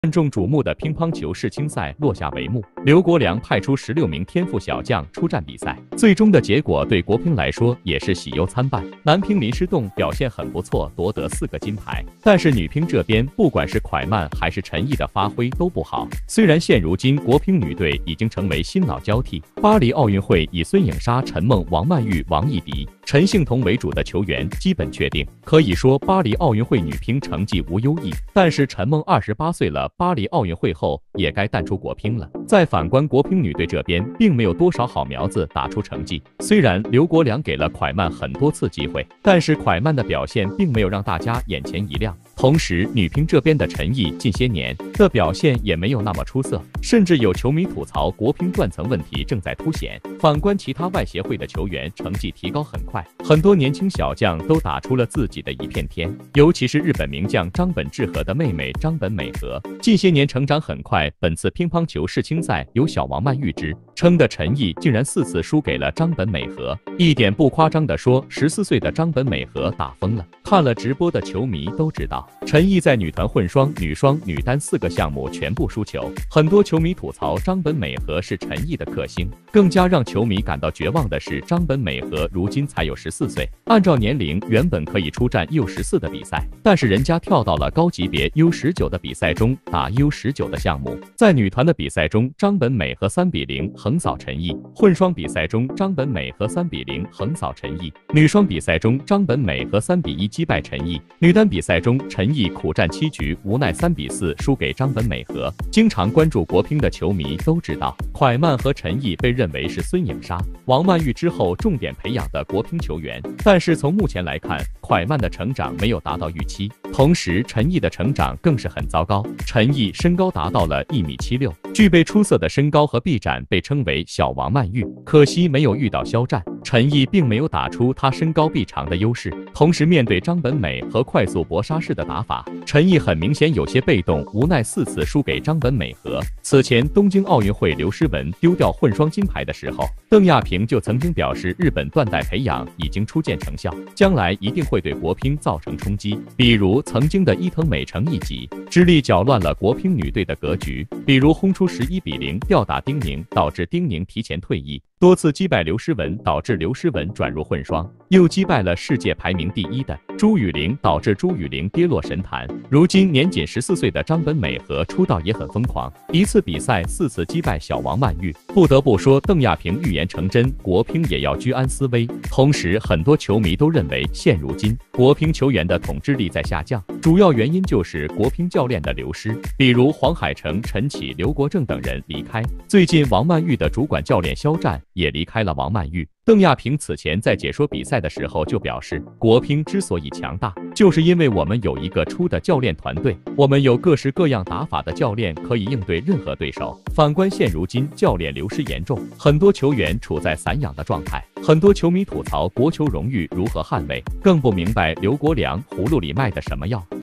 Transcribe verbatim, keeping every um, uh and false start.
万众瞩目的乒乓球世青赛落下帷幕，刘国梁派出十六名天赋小将出战比赛，最终的结果对国乒来说也是喜忧参半。男乒林诗栋表现很不错，夺得四个金牌，但是女乒这边不管是蒯曼还是陈毅的发挥都不好。虽然现如今国乒女队已经成为新老交替，巴黎奥运会以孙颖莎、陈梦、王曼玉、王艺迪、陈幸同为主的球员基本确定，可以说巴黎奥运会女乒成绩无忧异。但是陈梦二十八岁了，巴黎奥运会后也该淡出国乒了。再反观国乒女队这边，并没有多少好苗子打出成绩。虽然刘国梁给了蒯曼很多次机会，但是蒯曼的表现并没有让大家眼前一亮。同时，女乒这边的陈毅近些年的表现也没有那么出色，甚至有球迷吐槽国乒断层问题正在凸显。反观其他外协会的球员，成绩提高很快，很多年轻小将都打出了自己的一片天。尤其是日本名将张本智和的妹妹张本美和，近些年成长很快。本次乒乓球世青赛由小王曼玉之称的陈毅，竟然四次输给了张本美和。一点不夸张地说，十四岁的张本美和打疯了。看了直播的球迷都知道，陈毅在女团混双、女双、女单四个项目全部输球。很多球迷吐槽张本美和是陈毅的克星，更加让球迷感到绝望的是，张本美和如今才有十四岁，按照年龄原本可以出战 U 十四 的比赛，但是人家跳到了高级别 U 十九 的比赛中打 U 十九 的项目。在女团的比赛中，张本美和三比零横扫陈毅；混双比赛中，张本美和三比零横扫陈毅；女双比赛中，张本美和三比一击败陈毅。女单比赛中，陈毅苦战七局，无奈三比四输给张本美和。经常关注国乒的球迷都知道，蒯曼和陈毅被认为是孙颖莎、王曼玉之后重点培养的国乒球员，但是从目前来看，蒯曼的成长没有达到预期，同时陈毅的成长更是很糟糕。陈毅身高达到了一米七六，具备出色的身高和臂展，被称为小王曼玉，可惜没有遇到肖战。陈毅并没有打出他身高臂长的优势，同时面对张本美和快速搏杀式的打法，陈毅很明显有些被动，无奈四次输给张本美和。此前东京奥运会刘诗雯丢掉混双金牌的时候，邓亚萍就曾经表示，日本断代培养已经初见成效，将来一定会对国乒造成冲击。比如曾经的伊藤美诚一击，之力搅乱了国乒女队的格局；比如轰出十一比零吊打丁宁，导致丁宁提前退役。多次击败刘诗雯，导致刘诗雯转入混双，又击败了世界排名第一的朱雨玲，导致朱雨玲跌落神坛。如今年仅十四岁的张本美和出道也很疯狂，一次比赛四次击败小王曼玉。不得不说，邓亚萍预言成真，国乒也要居安思危。同时，很多球迷都认为，现如今国乒球员的统治力在下降，主要原因就是国乒教练的流失，比如黄海成、陈启、刘国正等人离开。最近王曼玉的主管教练肖战也离开了王曼玉。邓亚萍此前在解说比赛的时候就表示，国乒之所以强大，就是因为我们有一个出的教练团队，我们有各式各样打法的教练，可以应对任何对手。反观现如今教练流失严重，很多球员处在散养的状态，很多球迷吐槽国球荣誉如何捍卫，更不明白刘国梁葫芦里卖的什么药。